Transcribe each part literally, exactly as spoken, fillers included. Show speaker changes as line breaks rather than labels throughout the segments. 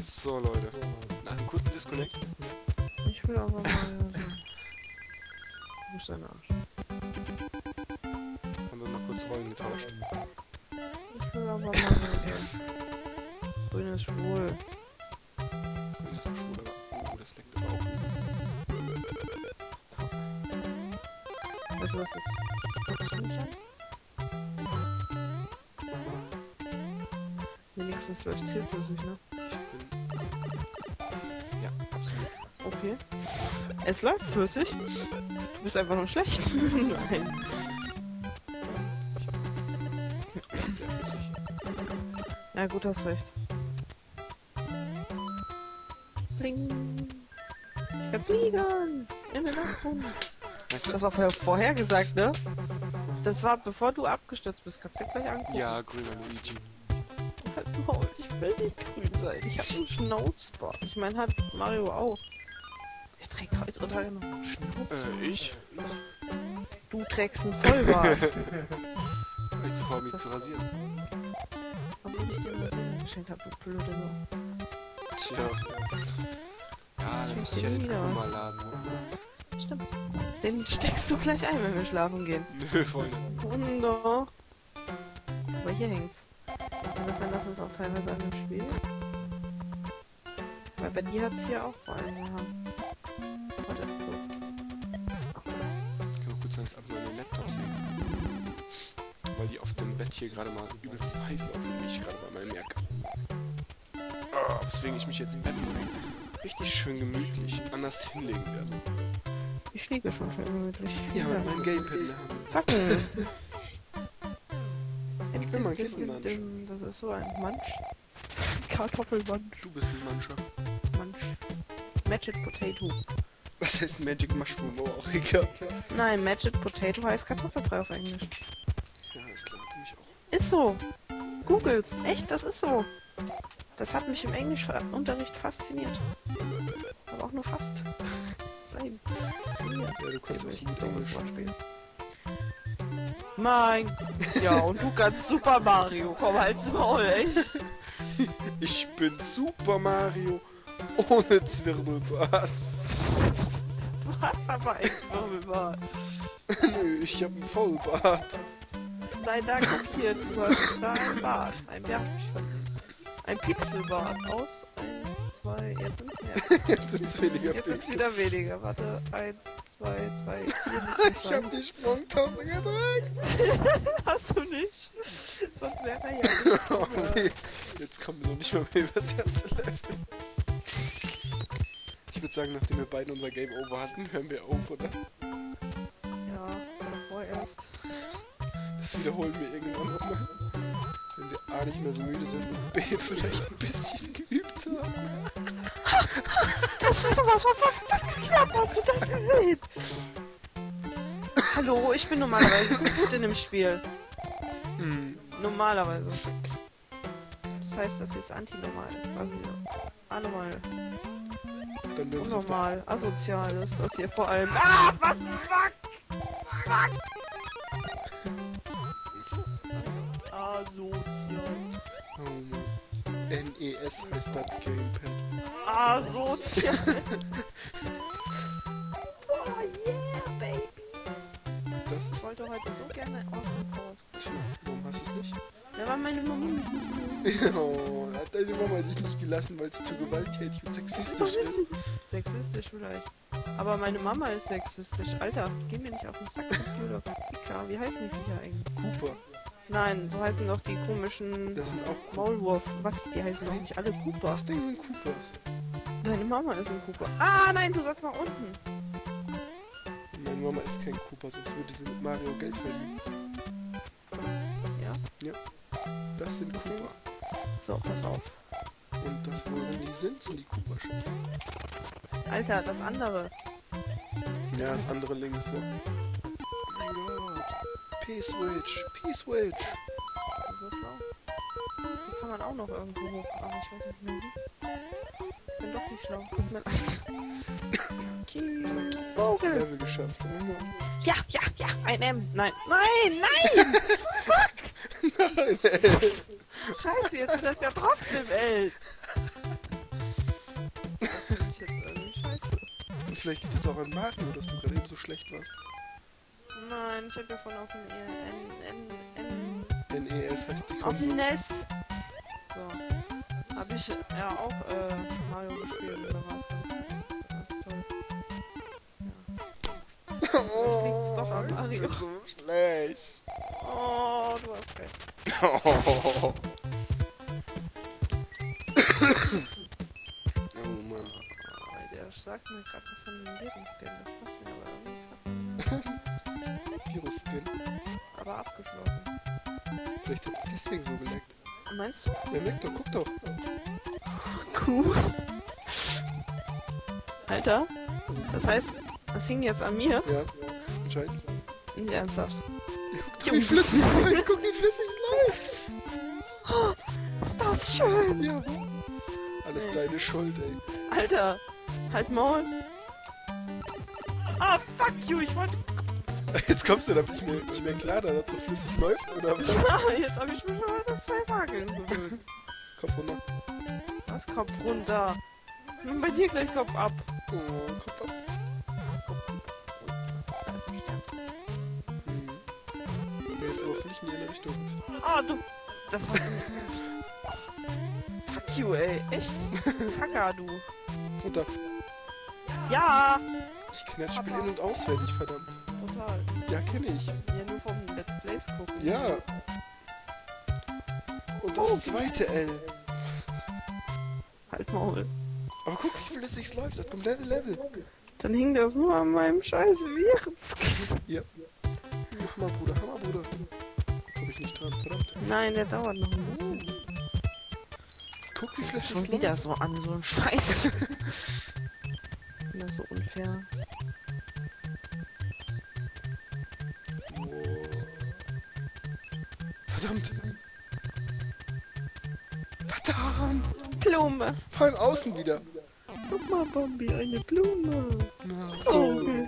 So, Leute. Nach einem kurzen Disconnect.
Ich will aber mal... Wo ist dein Arsch?
Haben wir mal kurz Rollen getauscht.
Ich will aber mal... Grün ist schwul.
Grün ist schwul, aber... Oh, das leckt aber auch.
Weißt du, was das ist? Wenigstens läuft zielflüssig, ne?
Ich bin... Ja, absolut.
Okay. Es läuft flüssig. Du bist einfach nur schlecht. Nein.
Ich hab sehr flüssig.
Na gut, hast recht. Bling. Ich kann fliegen. In den Nacht rum.
Weißt du?
Das war vorher, vorher gesagt, ne? Das war bevor du abgestürzt bist. Kannst du dir gleich angucken.
Ja, grüner Luigi.
Halt Maul, ich will nicht grün sein. Ich hab einen Schnauzbart. Ich meine, hat Mario auch. Er trägt heutzutage noch einen Schnauzbart.
Äh, ich?
Du trägst einen Vollbart.
Ich zu faul, mich zu rasieren.
Obwohl ich dir mal geschenkt habe, du blöde so.
Tja. Ja, dann müsste ich ja den Akku mal laden.
Stimmt. Den steckst du gleich ein, wenn wir schlafen gehen.
Nö, voll.
Wunder. Aber hier hängt's. Kann das sein, dass es auch teilweise an dem Spiel? Weil bei dir hat's hier auch vor allem gehabt. Warte, so.
Ich kann kurz sagen, dass einfach nur den Laptop sehen. Weil die auf dem Bett hier gerade mal übelst heiß laufen, wie ich gerade bei meinem merke. Oh, weswegen ich mich jetzt im Bett richtig schön gemütlich anders hinlegen werde.
Ich liege schon schön gemütlich.
Ja, mit meinem Gamepad in der Hand.
Fackel!
Ich bin mal ein Kissenmansch.
Das ist so ein Mansch. Kartoffelmansch.
Du bist ein Mancher.
Mansch. Magic Potato.
Was heißt Magic Mushroom? Oh, auch egal.
Nein, Magic Potato heißt Kartoffelbrei auf Englisch.
Ja, ist klar, du mich auch.
Ist so. Googles. Echt, das ist so. Das hat mich im Englischunterricht fasziniert. Aber auch nur fast. Nein.
Ja, du kannst auch so gut Englisch
spielen. Mein. Ja, und du kannst Super Mario. Komm halt Maul, echt.
Ich bin Super Mario ohne Zwirbelbart.
Du hast aber ein Zwirbelbart.
Nö, ich hab einen Vollbart.
Nein, da guck hier, du hast da ein Bart. Ein Bärtchen. Ein Pixelbart aus. Eins, zwei, jetzt sind mehr.
Jetzt sind's weniger
Jetzt sind's
Pixel.
wieder weniger. Warte, eins, zwei, zwei, vier,
Ich hab die Sprungtaste gedrückt.
Hast du nicht? Sonst wäre er ja
Oh nee, jetzt kommen wir noch nicht mal mehr über das erste Level. Ich würde sagen, nachdem wir beiden unser Game Over hatten, hören wir auf, oder?
Ja, oder vorerst.
Das wiederholen wir irgendwann nochmal. Wenn wir A nicht mehr so müde sind und B vielleicht ein bisschen geübt haben.
Das war sowas von verdammt knapp, hast du das gesehen? Hallo, ich bin normalerweise gut in dem Spiel.
Hm.
Normalerweise. Das heißt, das ist antinormal. Also anormal.
Dann wird es
Unnormal. Asozial ist das hier vor allem. Ah, was? Fuck! Fuck! Asozial.
Oh Mann. N E S heißt das Gamepad.
Asozial. Oh yeah, baby.
Das
Ich
ist...
wollte heute so gerne Austin Powers.
Tja, warum hast du es nicht?
Da war meine Mama.
Oh, hat deine Mama dich nicht gelassen, weil es zu gewalttätig und sexistisch ist?
Sexistisch vielleicht. Aber meine Mama ist sexistisch. Alter, geh mir nicht auf den Sack, du Pika. Wie heißen die Viecher eigentlich?
Cooper.
Nein, so heißen doch die komischen
Das sind auch Cooper.
Maulwurf. Was? Die heißen doch nicht alle Cooper.
Das Ding sind Coopers.
Deine Mama ist ein Cooper. Ah, nein, du sollst nach unten.
Und meine Mama ist kein Cooper, sonst würde sie mit Mario Geld verdienen.
Ja?
Ja. Das sind Cooper.
So, pass auf.
Und das, worin die sind, sind die Cooper schon.
Alter, das andere.
Ja, das andere links, wa? Oh mein Gott. P-Switch. P-Switch.
So schlau. Die kann man auch noch irgendwo hoch. Aber ich weiß nicht mehr wie. Ich bin doch nicht schlau. Tut mir leid.
Das
Vogel.
Level geschafft. Oh Mann.
Ja, ja, ja. Ein M. Nein. Nein, nein!
Nein, ey.
Scheiße, jetzt ist das ja trotzdem elf.
vielleicht liegt das auch an Mario, dass du gerade eben so schlecht warst.
Nein, ich hab ja von auf dem E N, N, N,
N E S heißt die
auf dem
Konsole.
Nest. So. Hab ich ja auch äh, Mario gespielt und da war's ganz, ganz toll. Ja. Vielleicht liegt's doch an Mario.
Ich bin so schlecht.
Oh, du hast recht.
Oh. Oh Mann.
Oh, der sagt mir gerade was von dem Lebensskin, das passt mir aber irgendwie gerade.
Virus-Skin.
Aber abgeschlossen.
Vielleicht hat es deswegen so geleckt.
Meinst du?
Der leckt doch, guck doch.
Cool. Alter, das heißt, das hing jetzt an mir?
Ja, anscheinend.
Nicht ernsthaft.
Guck, wie flüssig es läuft. Guck, wie flüssig es läuft.
Oh, ist das schön.
Ja. Alles
Nee.
deine Schuld, ey.
Alter, halt Maul. Ah, fuck you, ich wollte...
Jetzt kommst du damit nicht mehr, nicht mehr klar, da das so flüssig läuft, oder was?
Ah, jetzt hab ich mir schon mal das zwei Mageln gewöhnt.
Kopf runter.
Was, Kopf runter? Nun bei dir gleich Kopf ab.
Oh, Kopf ab. Hm. Der jetzt aber völlig in die andere Richtung hüpft.
Ah, du... Das hast du... Fuck you, ey. Echt? Kacker, du.
Runter.
Ja!
Ich kenn das Spiel in- und auswendig, verdammt.
Total.
Ja, kenn ich.
Ja, nur vom Let's Plays gucken.
Ja. Und das zweite L.
Halt Maul.
Aber guck, wie flüssig es läuft, das komplette Level.
Dann hing das nur an meinem scheiß Virus.
Ja. Hammer, Bruder, Hammer, Bruder. Komm ich nicht dran, verdammt.
Nein, der dauert noch ein bisschen.
Guck, wie flüssig
Schon
es
wieder
läuft.
so an, so ein Scheiß. Das ist so unfair.
Oh. Verdammt. Verdammt.
Blume.
Vor allem außen wieder.
Guck mal, Bambi, eine Blume.
Na,
Oh.
voll.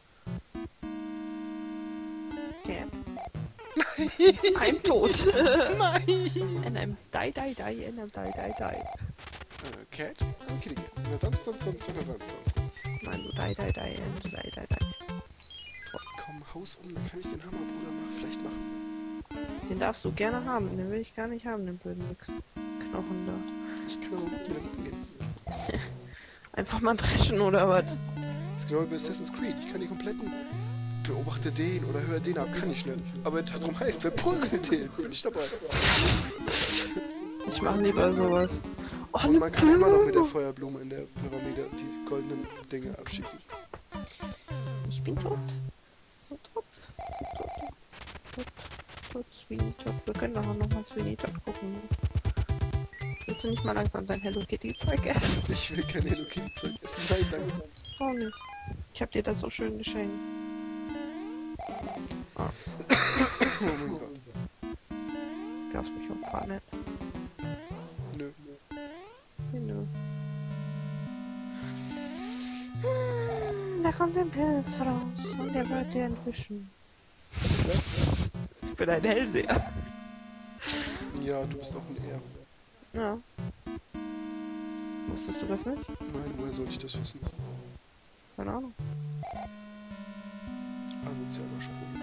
Okay.
Nein.
I'm tot.
Nein.
And I'm die, die, die, and I'm die, die, die.
Äh, Cat? Kitty Cat. Na, Dance, Dance, Dance, Dance, Dance, Dance, Dance.
Nein, du die, die, die, and die, die, die.
Komm, Haus um, dann kann ich den Hammer, Bruder, mal vielleicht machen.
Den darfst du gerne haben, den will ich gar nicht haben, den blöden Mix. Knochen da.
Ich kann aber gut mit dem umgehen.
Einfach mal dreschen oder was?
Das ist genau wie bei Assassin's Creed. Ich kann die kompletten... Beobachte den oder hör den ab, kann ich nicht. Aber darum heißt, wer prügelt den? Bin ich dabei.
Ich mach lieber sowas. Oh,
Und man kann immer noch mit der Feuerblume in der Pyramide die goldenen Dinge abschießen.
Ich bin tot. So tot. So tot. Tot. Tot, Sweeney Todd. Wir können doch noch mal Sweeney Todd gucken. Willst du nicht mal langsam dein Hello Kitty Zeug essen?
Ich will kein Hello Kitty Zeug essen. Nein, danke.
Auch nicht. Ich hab dir das so schön geschenkt. Ah,
Oh mein Gott.
darfst mich auch gar nicht.
Nö.
Nee, nö. Hm, da kommt ein Pilz raus und der wird dir entwischen.
Klar?
Ich bin ein Hellseher.
Ja, du bist auch ein R.
Ja. Wusstest du das nicht?
Nein, woher sollte ich das wissen?
Keine Ahnung.
Asozialer Sprung.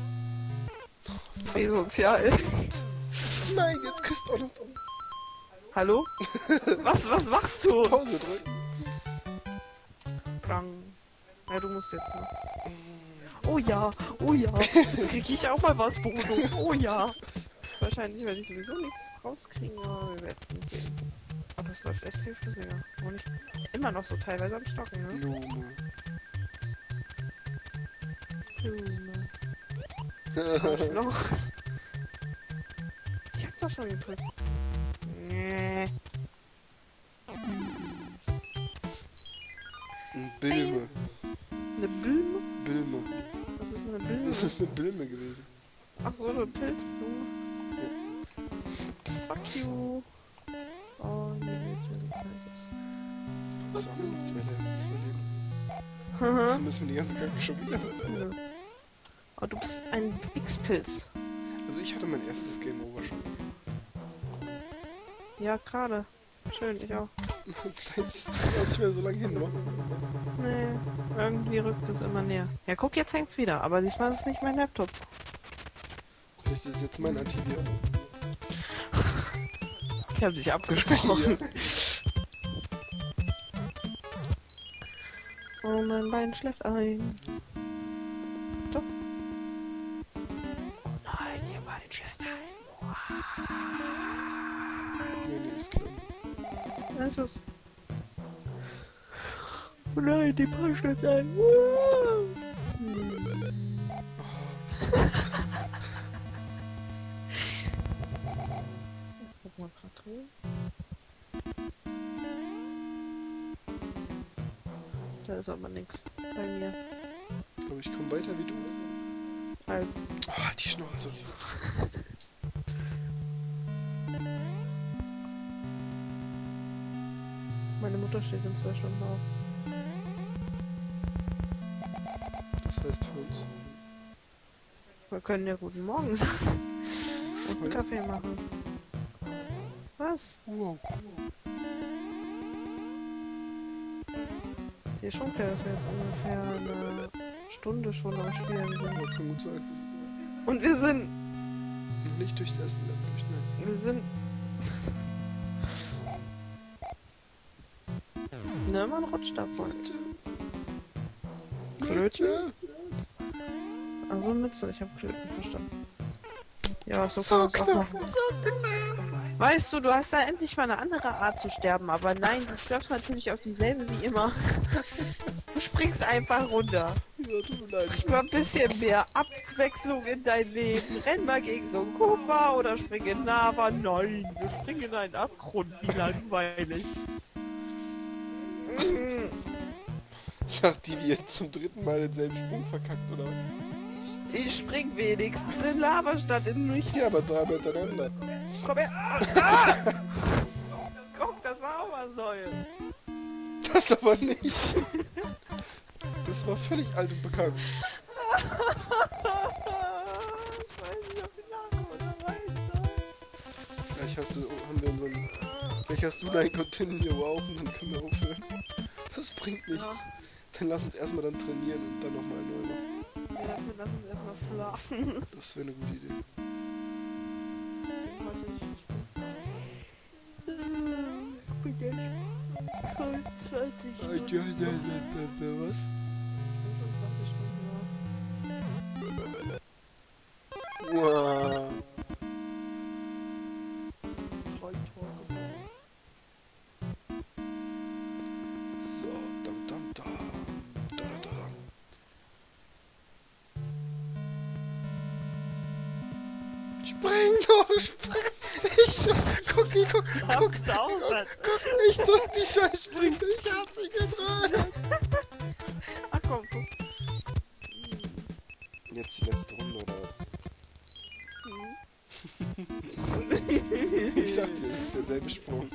Wie sozial.
Nein, jetzt kriegst du auch noch
Hallo? Was, was machst du?
Pause drücken.
Drang. Ja, du musst jetzt noch. Oh ja, oh ja. Krieg ich auch mal was, Bonus. Oh ja. Wahrscheinlich werde ich sowieso nichts rauskriegen, aber wir werden sehen. Aber das läuft echt viel flüssiger. Und ich immer noch so teilweise am Stocken, ne?
Blume.
Blume. Noch. Ich hab doch schon gedrückt. Nee.
Ein Bilme.
Eine Blume?
Bilme.
Was ist eine Blume?
Das ist eine Bilme gewesen.
Ach so, eine Pilzblume. Fuck you. Oh, nee, natürlich weiß
Was haben wir noch? Zwei Leben. Zwei Leben.
es.
Dann
Haha.
müssen wir die ganze Kacke schon wieder.
Nö. Oh, du bist ein X-Pilz.
Also ich hatte mein erstes Game Over schon.
Ja, gerade. Schön, ich auch.
Das ist auch nicht mehr so lange hin, ne?
Nee, irgendwie rückt es immer näher. Ja, guck, jetzt hängt's wieder, aber diesmal ist es nicht mein Laptop.
Vielleicht ist es jetzt mein Antivir.
Ich habe dich abgesprochen.
Ja.
Oh, mein Bein schläft ein. Doch. Oh nein, ihr Bein schläft ein.
Nee, nee, ist klar.
Was ist es? Oh nein, die Bein schläft ein. Hm. Guck mal grad drüben. Da ist aber nichts bei mir.
Aber ich komme weiter wie du.
Also.
Oh, die Schnauze.
Meine Mutter steht in zwei Stunden auf.
Das heißt für uns.
Wir können ja guten Morgen sagen. Und einen Kaffee machen. Was?
Wow.
Dir schon klar, dass wir jetzt ungefähr eine Stunde schon am Spielen sind.
Ja, kann gut sein.
Und wir sind...
Noch nicht durchs erste Level durch, nein.
Wir sind... Ne, man rutscht davon. Klöten? Also Mütze, ich hab Klöten verstanden. Ja, so kann
So
man's auch
knapp,
machen.
so genau.
Weißt du, du hast da endlich mal eine andere Art zu sterben, aber nein, du stirbst natürlich auf dieselbe wie immer. Du springst einfach runter.
Ja, tut mir leid. Ich
Nur ein bisschen mehr Abwechslung in dein Leben. Renn mal gegen so einen Koopa oder spring in Lava. Nein, wir springen in einen Abgrund. Wie langweilig. Mm.
Sagt die, die jetzt zum dritten Mal denselben Sprung verkackt, oder?
Ich spring wenigstens in Lava statt in mich.
Ja, aber drei miteinander.
Komm her. Ah! Guck, das war auch mal Säule.
Das aber nicht. Das war völlig alt und bekannt.
Ich weiß nicht, ob ich nachkomme oder weiter.
Vielleicht hast du, haben wir unseren, vielleicht hast du dein Continue auch und dann können wir aufhören. Das bringt nichts. Dann lass uns erstmal dann trainieren und dann nochmal neu machen.
Ja, dafür lass uns erstmal schlafen.
Das wäre eine gute Idee.
Heute nicht Ich bin jetzt zwanzig
Was?
Ich bin schon zwanzig Stunden wach.
Wow.
Drei Tage.
So, dam dam dam. Da da da dam. Spring doch, spring! Ich guck, ich guck, guck, guck, guck, ich drück die Scheiße, spring, ich hab sie gedrückt!
Ach komm, guck.
Jetzt die letzte Runde, oder?
Hm.
Ich sag dir, es ist derselbe Sprung.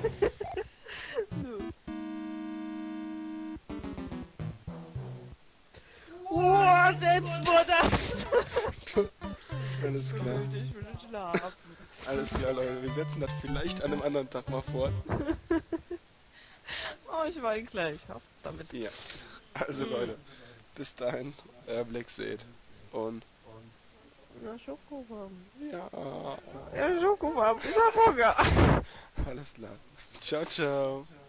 Boah, Selbstmord!
Alles klar.
Ich will schlafen.
Alles klar, Leute. Wir setzen das vielleicht an einem anderen Tag mal fort.
Oh, ich weine gleich. Auf damit.
Ja. Also, Leute. Bis dahin. Euer Black Seed. Und...
Na, Schokowaben.
Ja.
Ja, Schokowaben. Ich hab Hunger.
Alles klar. Ciao, ciao.